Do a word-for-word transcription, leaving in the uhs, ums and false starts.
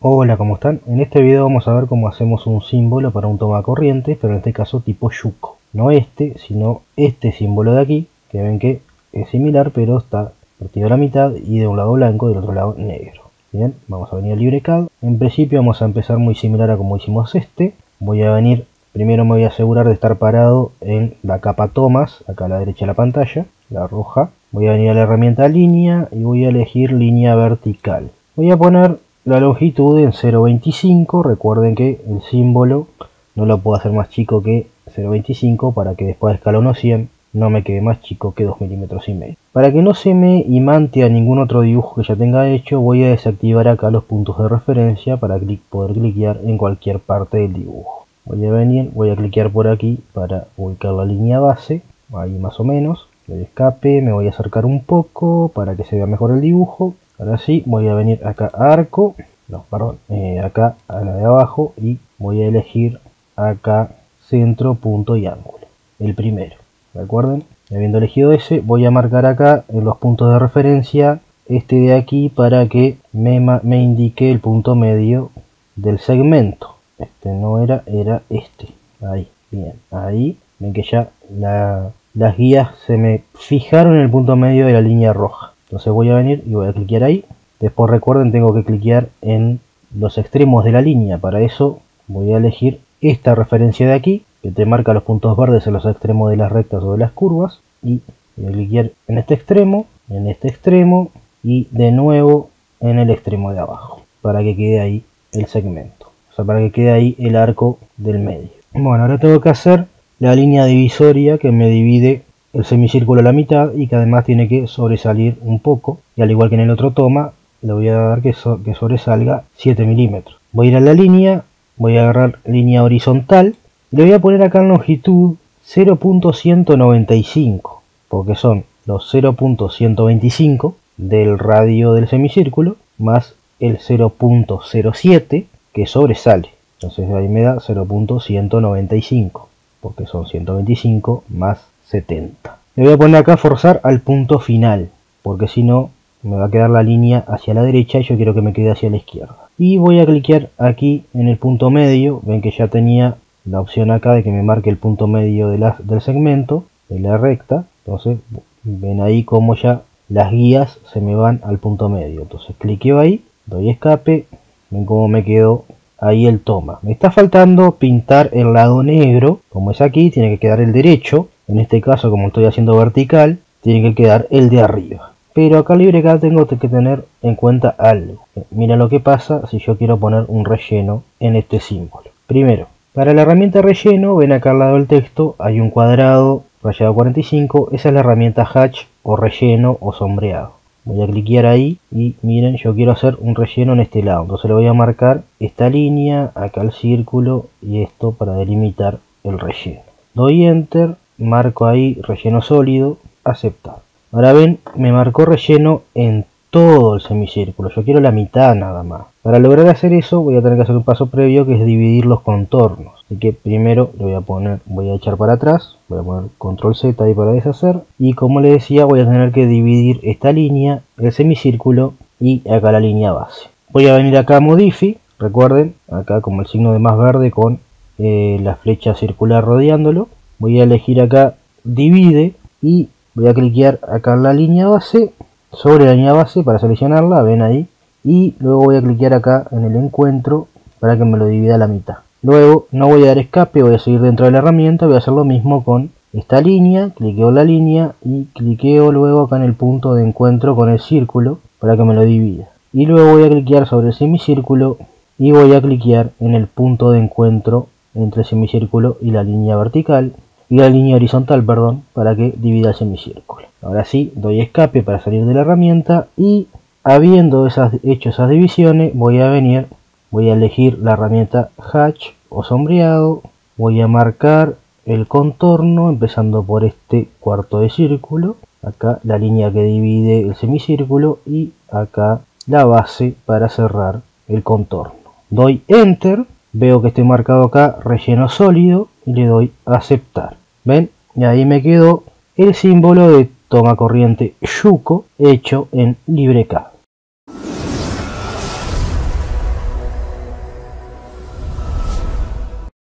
Hola, ¿cómo están? En este video vamos a ver cómo hacemos un símbolo para un toma corriente, pero en este caso tipo yuco. No este, sino este símbolo de aquí, que ven que es similar, pero está partido a la mitad y de un lado blanco y del otro lado negro. Bien, vamos a venir a LibreCAD. En principio vamos a empezar muy similar a como hicimos este. Voy a venir, primero me voy a asegurar de estar parado en la capa tomas, acá a la derecha de la pantalla, la roja. Voy a venir a la herramienta línea y voy a elegir línea vertical. Voy a poner la longitud en cero punto veinticinco, recuerden que el símbolo no lo puedo hacer más chico que cero punto veinticinco para que después de escalón cien no me quede más chico que dos milímetros y medio. Para que no se me imante a ningún otro dibujo que ya tenga hecho, voy a desactivar acá los puntos de referencia para poder cliquear en cualquier parte del dibujo. Voy a venir, voy a cliquear por aquí para ubicar la línea base, ahí más o menos. Le doy escape, me voy a acercar un poco para que se vea mejor el dibujo. Ahora sí, voy a venir acá a arco, no, perdón, eh, acá a la de abajo y voy a elegir acá centro, punto y ángulo, el primero. Recuerden, habiendo elegido ese, voy a marcar acá en los puntos de referencia este de aquí para que me, me indique el punto medio del segmento. Este no era, era este. Ahí, bien, ahí, ven que ya la, las guías se me fijaron en el punto medio de la línea roja. Entonces voy a venir y voy a cliquear ahí. Después recuerden, tengo que cliquear en los extremos de la línea. Para eso voy a elegir esta referencia de aquí, que te marca los puntos verdes en los extremos de las rectas o de las curvas. Y voy a cliquear en este extremo, en este extremo y de nuevo en el extremo de abajo. Para que quede ahí el segmento. O sea, para que quede ahí el arco del medio. Bueno, ahora tengo que hacer la línea divisoria que me divide el semicírculo a la mitad y que además tiene que sobresalir un poco, y al igual que en el otro toma le voy a dar que, so que sobresalga siete milímetros. Voy a ir a la línea, voy a agarrar línea horizontal, le voy a poner acá en longitud cero punto ciento noventa y cinco, porque son los cero punto ciento veinticinco del radio del semicírculo más el cero punto cero siete que sobresale. Entonces ahí me da cero punto ciento noventa y cinco, porque son ciento veinticinco más setenta. Le voy a poner acá forzar al punto final, porque si no me va a quedar la línea hacia la derecha y yo quiero que me quede hacia la izquierda. Y voy a cliquear aquí en el punto medio. Ven que ya tenía la opción acá de que me marque el punto medio de la, del segmento, de la recta. Entonces ven ahí como ya las guías se me van al punto medio. Entonces cliqueo ahí, doy escape, ven cómo me quedó ahí el toma. Me está faltando pintar el lado negro, como es aquí, tiene que quedar el derecho. En este caso, como estoy haciendo vertical, tiene que quedar el de arriba. Pero acá LibreCAD tengo que tener en cuenta algo. Mira lo que pasa si yo quiero poner un relleno en este símbolo. Primero, para la herramienta relleno, ven acá al lado del texto, hay un cuadrado rayado cuarenta y cinco. Esa es la herramienta hatch o relleno o sombreado. Voy a cliquear ahí y miren, yo quiero hacer un relleno en este lado. Entonces le voy a marcar esta línea, acá el círculo y esto para delimitar el relleno. Doy enter, marco ahí relleno sólido, aceptar. Ahora ven, me marcó relleno en todo el semicírculo. Yo quiero la mitad nada más. Para lograr hacer eso voy a tener que hacer un paso previo, que es dividir los contornos. Así que primero le voy a poner, voy a echar para atrás, voy a poner control Z ahí para deshacer. Y como les decía, voy a tener que dividir esta línea, el semicírculo y acá la línea base. Voy a venir acá a Modify, recuerden, acá como el signo de más verde con eh, la flecha circular rodeándolo. Voy a elegir acá divide y voy a cliquear acá en la línea base, sobre la línea base para seleccionarla, ven ahí. Y luego voy a cliquear acá en el encuentro para que me lo divida a la mitad. Luego no voy a dar escape, voy a seguir dentro de la herramienta, voy a hacer lo mismo con esta línea, cliqueo la línea y cliqueo luego acá en el punto de encuentro con el círculo para que me lo divida. Y luego voy a cliquear sobre el semicírculo y voy a cliquear en el punto de encuentro entre el semicírculo y la línea vertical. Y la línea horizontal, perdón, para que divida el semicírculo. Ahora sí, doy escape para salir de la herramienta y habiendo esas, hecho esas divisiones, voy a venir, voy a elegir la herramienta hatch o sombreado, voy a marcar el contorno empezando por este cuarto de círculo, acá la línea que divide el semicírculo y acá la base para cerrar el contorno. Doy enter, veo que estoy marcado acá relleno sólido y le doy aceptar. ¿Ven? Y ahí me quedó el símbolo de toma corriente yuco hecho en LibreCAD.